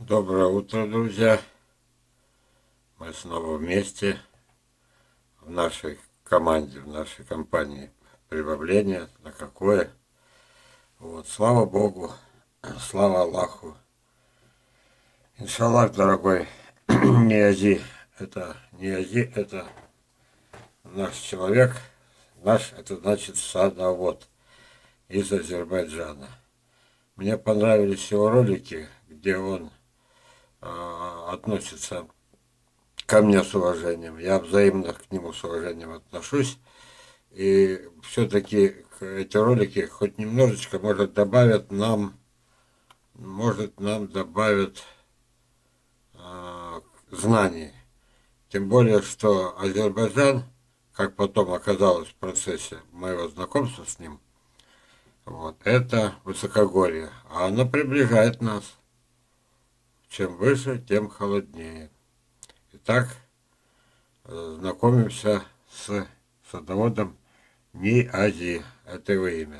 Доброе утро, друзья! Мы снова вместе в нашей команде, в нашей компании прибавления. На какое? Вот, слава Богу, слава Аллаху. Иншаллах, дорогой Ниязи, это наш человек, это значит садовод из Азербайджана. Мне понравились его ролики, где он относится ко мне с уважением. Я взаимно к нему с уважением отношусь. И все-таки эти ролики хоть немножечко, может, добавят нам знаний. Тем более, что Азербайджан, как потом оказалось в процессе моего знакомства с ним, вот, это высокогорье. А оно приближает нас. Чем выше, тем холоднее. Итак, знакомимся с садоводом Ниязи. Это его имя.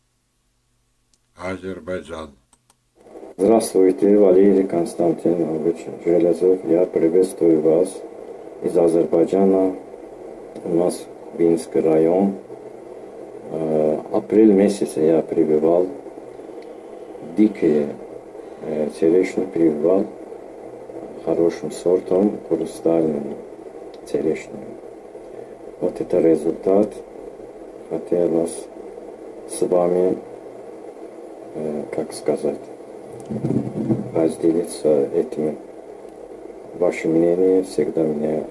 Азербайджан. Здравствуйте, Валерий Константинович Железов. Я приветствую вас из Азербайджана. У нас Винский район. Апрель месяце я прививал дикие черешню, прививал хорошим сортом, хрустальным черешню. Вот это результат. Хотелось с вами, как сказать, разделиться этим. Ваше мнение всегда меня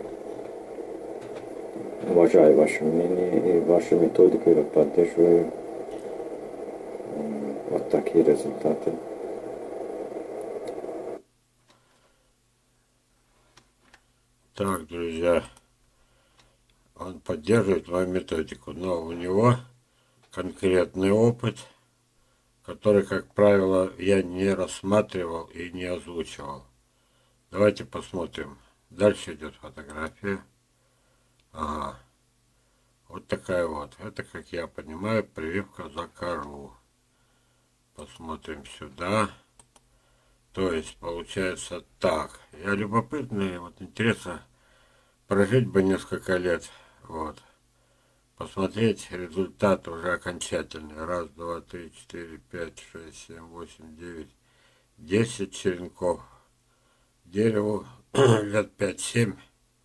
уважаю, ваше мнение, и вашу методику я поддерживаю. Вот такие результаты. Так, друзья, он поддерживает мою методику, но у него конкретный опыт, который, как правило, я не рассматривал и не озвучивал. Давайте посмотрим. Дальше идет фотография. Ага. Вот такая вот. Это, как я понимаю, прививка за кору. Посмотрим сюда. То есть, получается так. Я любопытный, вот интересно, прожить бы несколько лет, вот. Посмотреть результат уже окончательный. Раз, два, три, четыре, пять, шесть, семь, восемь, девять, 10 черенков. Дереву лет 5-7.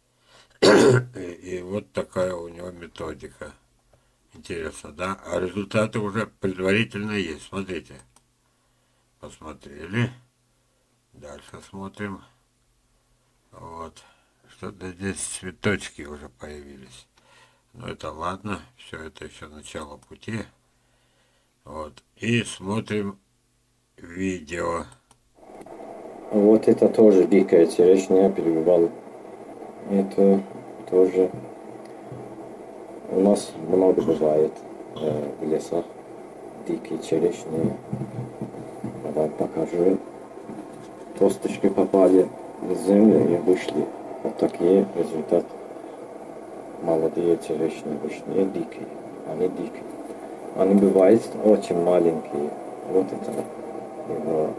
И вот такая у него методика. Интересно, да? А результаты уже предварительно есть. Смотрите. Посмотрели. Дальше смотрим. Вот. Что-то здесь цветочки уже появились. Но это ладно. Все это еще начало пути. Вот. И смотрим видео. Вот это тоже дикая черешня, я прививал. Это тоже у нас много бывает в лесах дикие черешни. Давай покажу. Косточки попали в землю и вышли. Вот такие результаты. Молодые черешни вышли дикие. Они дикие. Они бывают очень маленькие. Вот это его,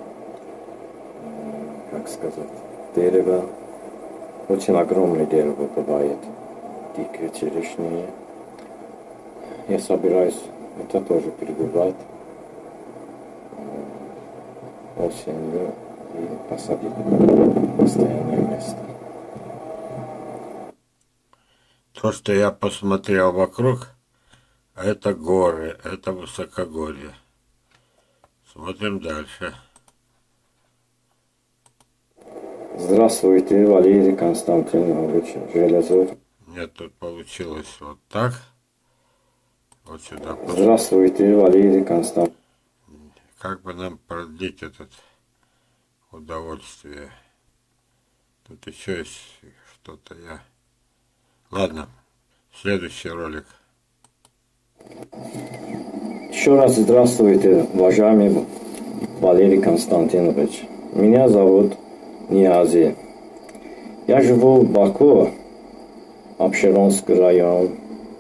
как сказать, дерево. Очень огромное дерево бывает. Дикие черешни. Я собираюсь это тоже прививать осенью и посадить в постоянное место. То, что я посмотрел вокруг, это горы, это высокогорье. Смотрим дальше. Здравствуйте, Валерий Константинович Железов. Мне тут получилось вот так. Вот сюда. Здравствуйте, Валерий Константинович. Как бы нам продлить это удовольствие? Тут еще есть что-то я... Ладно, следующий ролик. Еще раз здравствуйте, уважаемый Валерий Константинович. Меня зовут Ниязи. Я живу в Баку, Апшеронский район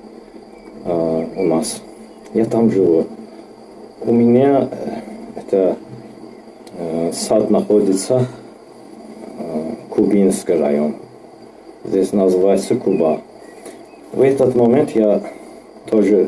у нас. Я там живу. У меня это сад находится Кубинский район. Здесь называется Куба. В этот момент я тоже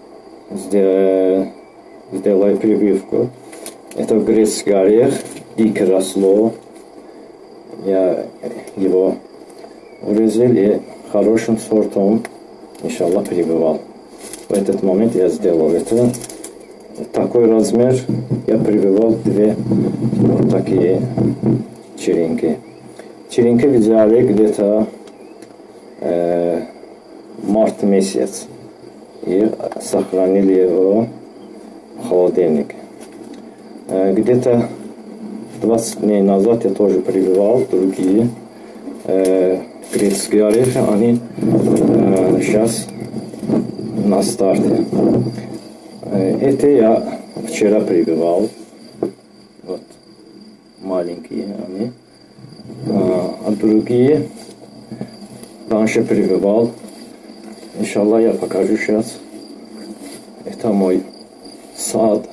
сделаю прививку. Это грецкий орех, дико росло. Я его урезал и хорошим сортом, иншаллах, прививал. В этот момент я сделал это. Такой размер я прививал 2 вот такие черенки. Черенки взяли где-то март месяц и сохранили его в холодильнике. Где-то 20 дней назад я тоже прививал другие грецкие орехи. Они сейчас на старте. Это я вчера прививал. Вот маленькие они. А другие раньше прививал. Иншаллах, я покажу сейчас. Это мой сад.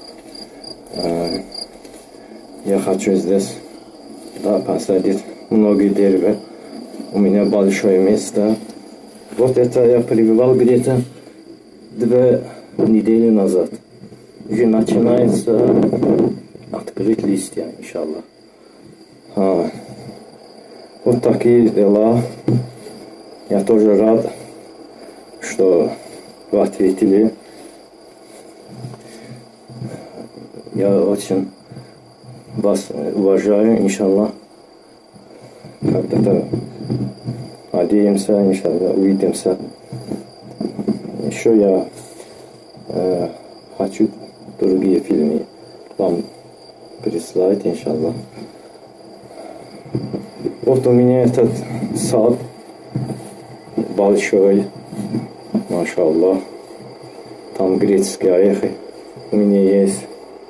Я хочу здесь посадить многие деревья. У меня большое место. Вот это я прививал где-то 2 недели назад. Уже начинается открыть листья, иншаллах. Вот такие дела. Я тоже рад, что вы ответили. Я очень вас уважаю, иншаллах. Когда-то надеемся, иншаллах, увидимся. Еще я хочу другие фильмы вам прислать, иншаллах. Вот у меня этот сад большой, машаллах. Там грецкие орехи. У меня есть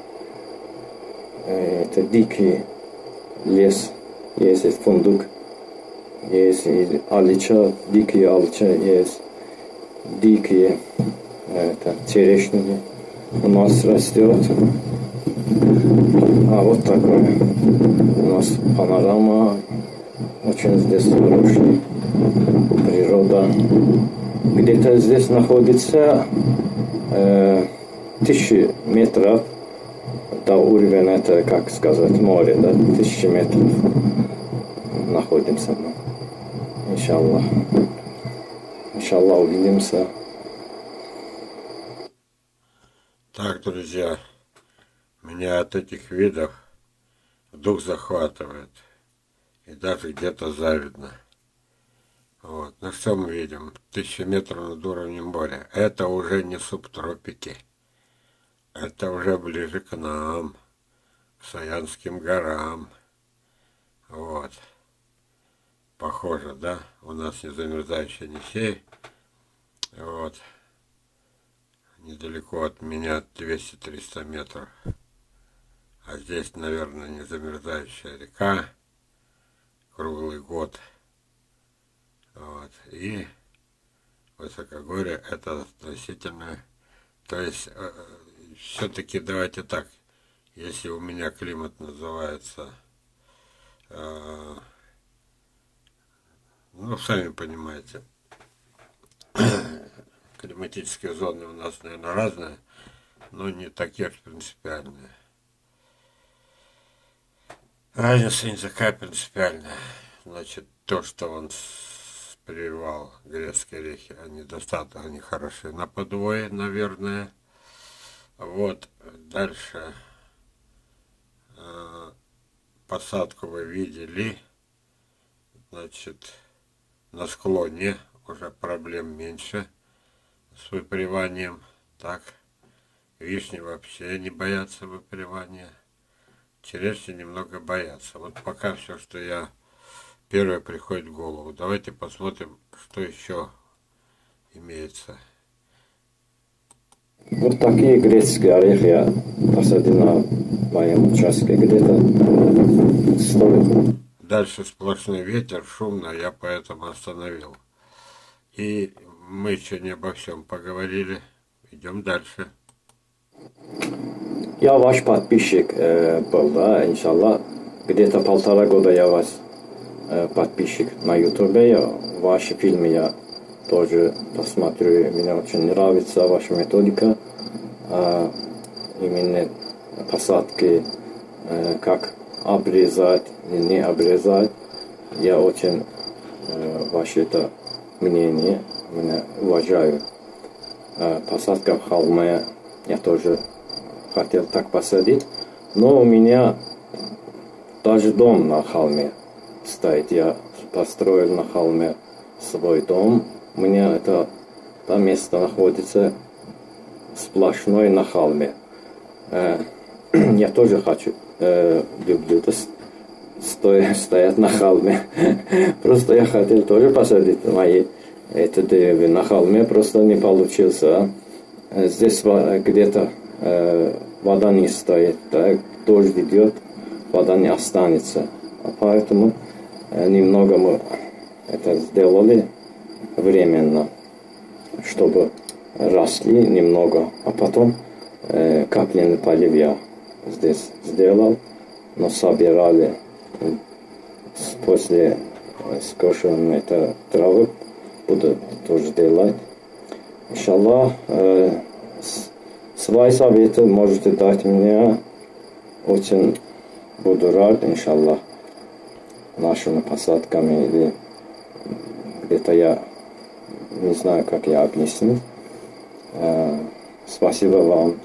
это дикий лес, есть фундук, есть алича, дикие алича, есть дикие черешни у нас растет. А вот такой у нас панорама, очень здесь хорошая природа. Где-то здесь находится 1000 метров до уровня, это, как сказать, море, да, 1000 метров находимся мы. Иншаллах. Иншаллах, увидимся. Так, друзья, меня от этих видов дух захватывает. И даже где-то завидно. Вот. Ну что мы видим? 1000 метров над уровнем моря. Это уже не субтропики. Это уже ближе к нам, к Саянским горам. Вот. Похоже, да? У нас не замерзающий Енисей. Вот. Недалеко от меня 200-300 метров. А здесь, наверное, не замерзающая река. Круглый год. Вот. И высокогорье это относительно. То есть, все-таки давайте так. Если у меня климат называется, ну, сами понимаете, климатические зоны у нас, наверное, разные, но не такие принципиальные. Разница не такая принципиальная. Значит, то, что он прививал грецкие орехи, они достаточно, они хороши на подвое, наверное. Вот, дальше посадку вы видели. Значит, на склоне уже проблем меньше с выприванием. Так, вишни вообще не боятся выпривания. Черешни немного боятся. Вот пока все, что я первое приходит в голову. Давайте посмотрим, что еще имеется. Вот такие грецкие орехи я посадил на моем участке. Где-то стоит. Дальше сплошной ветер, шумно, я поэтому остановил. И мы еще не обо всем поговорили. Идем дальше. Я ваш подписчик был, да, иншаллах. Где-то 1,5 года я вас подписчик на ютубе. Ваши фильмы я тоже посмотрю. Мне очень нравится ваша методика. Именно посадки, как обрезать и не обрезать. Я очень ваше это мнение уважаю. Посадка в холме я тоже хотел так посадить. Но у меня даже дом на холме стоит. Я построил на холме свой дом. У меня это место находится сплошной на холме. Я тоже хочу, люблю стоять на холме. Просто я хотел тоже посадить мои эти деревья на холме, просто не получился. Здесь где-то вода не стоит, так? Дождь идет, вода не останется. Поэтому немного мы это сделали временно, чтобы росли немного. А потом капельный полив я здесь сделал, но собирали после скошенной этой травы, буду тоже делать. Иншаллах, свои советы можете дать мне, очень буду рад, иншаллах, нашими посадками или где-то я не знаю, как я объясню. Спасибо вам.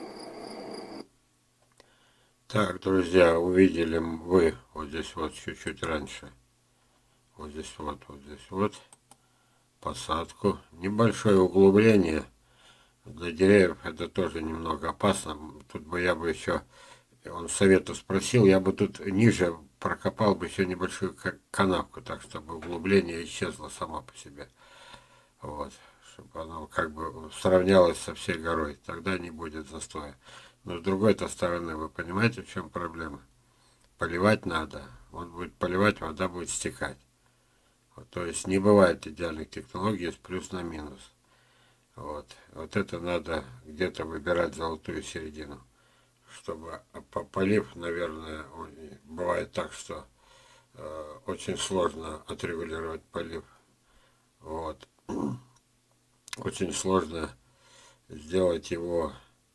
Так, друзья, увидели вы вот здесь вот чуть-чуть раньше. Вот здесь вот посадку. Небольшое углубление для деревьев, это тоже немного опасно. Тут бы я бы еще, он совета спросил, я бы тут ниже прокопал бы еще небольшую канавку, так чтобы углубление исчезло само по себе. Вот, чтобы оно как бы сравнялось со всей горой, тогда не будет застоя. Но с другой-то стороны, вы понимаете, в чем проблема? Поливать надо, он будет поливать, вода будет стекать. Вот, то есть не бывает идеальных технологий, есть плюс на минус. Вот это надо где-то выбирать золотую середину. Чтобы полив, наверное, бывает так, что очень сложно отрегулировать полив. Вот. Очень сложно сделать его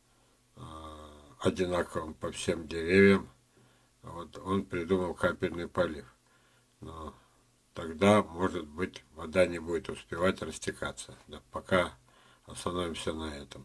одинаковым по всем деревьям. Вот он придумал капельный полив. Но тогда, может быть, вода не будет успевать растекаться. Да, пока остановимся на этом.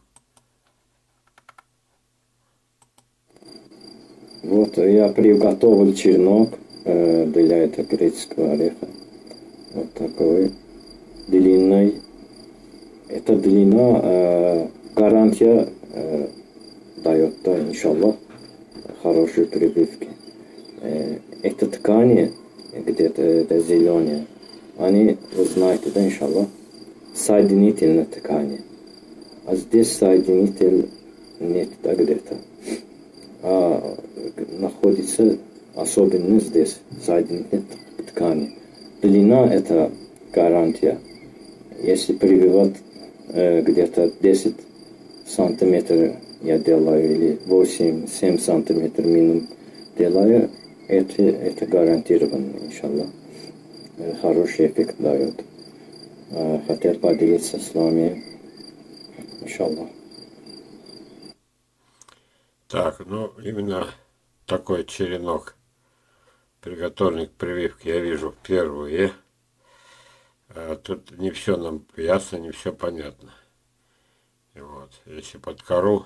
Вот я приготовил черенок для этого греческого ореха. Вот такой длинный. Эта длина гарантия дает, да, иншаллах, хорошие прививки. Это ткани, где-то это зеленые, они, вы знаете, да, иншаллах, соединительные ткани. А здесь соединитель нет, да, где-то. А находится особенно здесь соединительные ткани. Длина это гарантия. Если прививать где-то 10 сантиметров я делаю, или 8-7 сантиметров минимум делаю, это гарантированно, иншаллах. Хороший эффект дает. Хотел поделиться с вами, иншаллах. Так, ну именно такой черенок, приготовленный к прививке, я вижу впервые. Тут не все нам ясно, не все понятно. И вот, если под кору,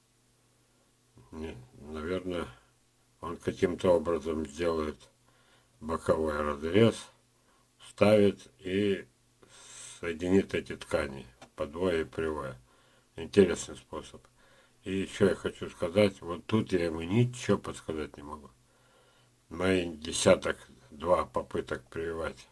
наверное, он каким-то образом сделает боковой разрез, ставит и соединит эти ткани подвое и привое. Интересный способ. И еще я хочу сказать, вот тут я ему ничего подсказать не могу. Мои десяток-два попыток прививать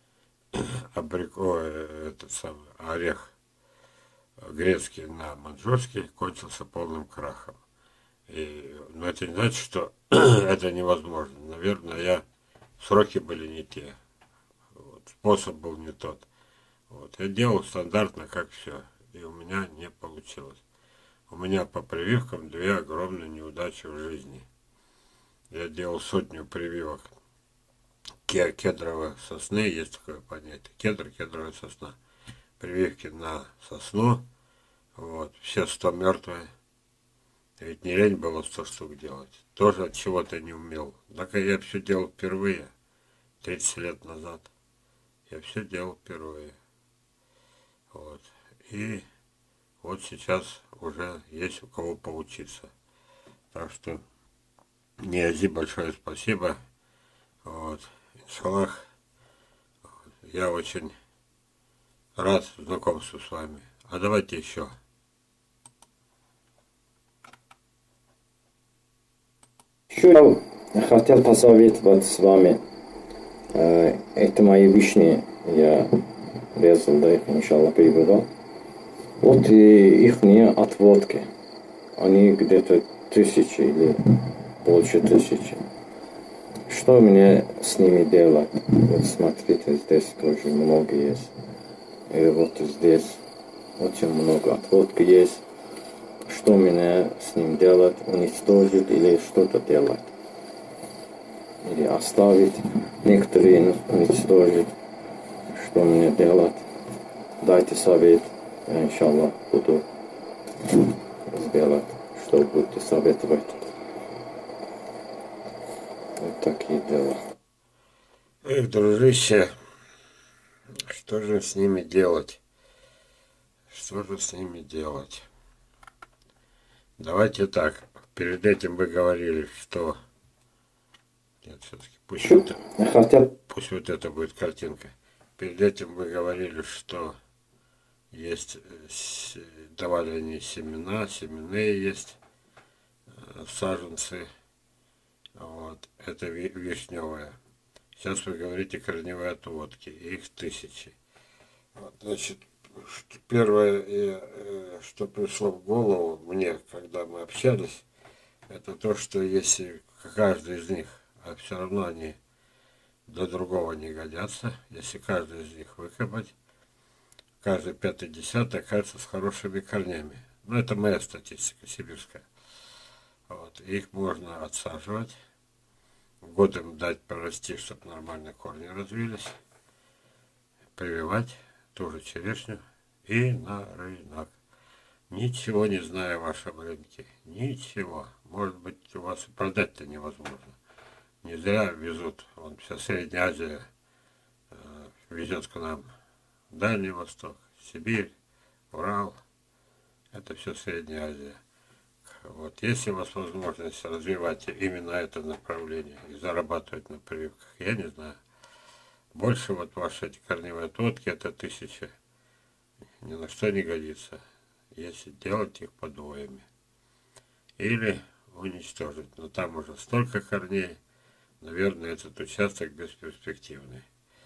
этот самый орех грецкий на маньчжурский кончился полным крахом. Но это не значит, что это невозможно. Наверное, сроки были не те. Вот, способ был не тот. Вот, я делал стандартно, как все. И у меня не получилось. У меня по прививкам 2 огромные неудачи в жизни. Я делал 100 прививок кедровой сосны, есть такое понятие. Кедровая сосна. Прививки на сосну. Вот. Все 100 мертвые. Ведь не лень было 100 штук делать. Тоже от чего-то не умел. Так я все делал впервые. 30 лет назад. Я все делал впервые. Вот. И вот сейчас уже есть у кого поучиться. Так что Ниази, большое спасибо. Вот. Иншаллах. Я очень рад знакомству с вами. А давайте еще. Еще я хотел посоветовать с вами. Это мои вишни. Я резал, да, их, иншаллах, перебывал. Вот и их отводки. Они где-то 1000 или больше 1000. Что мне с ними делать? Вот смотрите, здесь тоже много есть. И вот здесь очень много отводки есть. Что мне с ним делать? Уничтожить или что-то делать? Или оставить? Некоторые уничтожить. Что мне делать? Дайте совет. Я, иншаллах, буду сделать, что будете советовать. Вот такие дела. Эх, дружище, что же с ними делать? Что же с ними делать? Давайте так. Перед этим вы говорили, что... Нет, все-таки пусть вот это будет картинка. Перед этим вы говорили, что есть, давали они семена, семенные есть, саженцы. Вот, это вишневая. Сейчас вы говорите корневые отводки, их 1000. Вот, значит, первое, что пришло в голову мне, когда мы общались, это то, что если каждый из них, а все равно они до другого не годятся, если каждый из них выкопать, каждый 5-10 окажется с хорошими корнями. Ну, это моя статистика сибирская. Вот, их можно отсаживать, год им дать прорасти, чтобы нормально корни развились, прививать ту же черешню и на рынок. Ничего не знаю о вашем рынке. Ничего. Может быть, у вас и продать-то невозможно. Не зря везут. Вон вся Средняя Азия везет к нам. Дальний Восток, Сибирь, Урал. Это все Средняя Азия. Вот. Есть у вас возможность развивать именно это направление и зарабатывать на прививках, я не знаю. Больше вот ваши эти корневые отводки, это 1000. Ни на что не годится, если делать их подвоями. Или уничтожить. Но там уже столько корней, наверное, этот участок бесперспективный.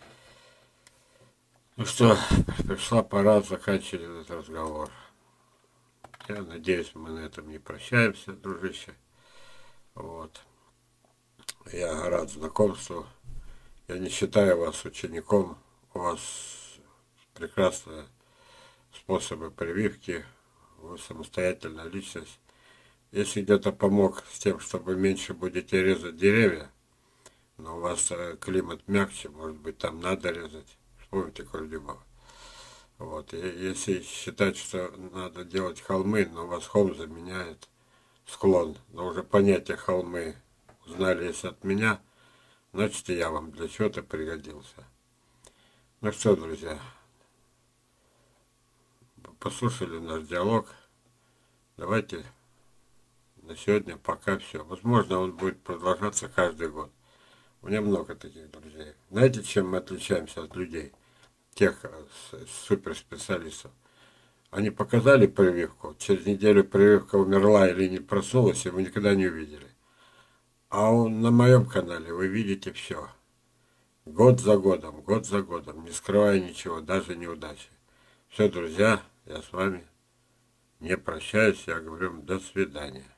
Ну что, пришла пора заканчивать этот разговор. Я надеюсь, мы на этом не прощаемся, дружище. Вот. Я рад знакомству. Я не считаю вас учеником. У вас прекрасные способы прививки. Вы самостоятельная личность. Если где-то помог с тем, чтобы меньше будете резать деревья, но у вас климат мягче, может быть, там надо резать. Вспомните Курдюмова. Вот. И если считать, что надо делать холмы, но у вас холм заменяет склон, но уже понятие холмы узнали если от меня, значит и я вам для чего-то пригодился. Ну что, друзья, послушали наш диалог. Давайте на сегодня пока все. Возможно, он будет продолжаться каждый год. У меня много таких друзей. Знаете, чем мы отличаемся от людей? Тех суперспециалистов. Они показали прививку, через неделю прививка умерла или не проснулась, и вы никогда не увидели. А на моем канале вы видите все. Год за годом, не скрывая ничего, даже неудачи. Все, друзья, я с вами не прощаюсь, я говорю до свидания.